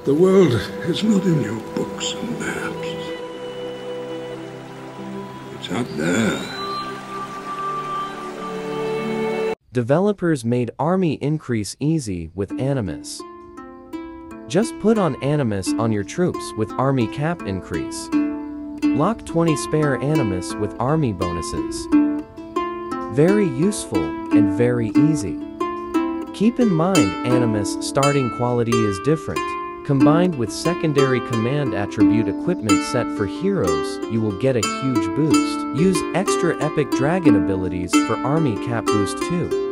The world is not in your books and maps. It's out there. Developers made army increase easy with Animus. Just put on Animus on your troops with army cap increase. Lock 20 spare Animus with army bonuses. Very useful and very easy. Keep in mind Animus starting quality is different. Combined with secondary command attribute equipment set for heroes, you will get a huge boost. Use extra epic dragon abilities for army cap boost too.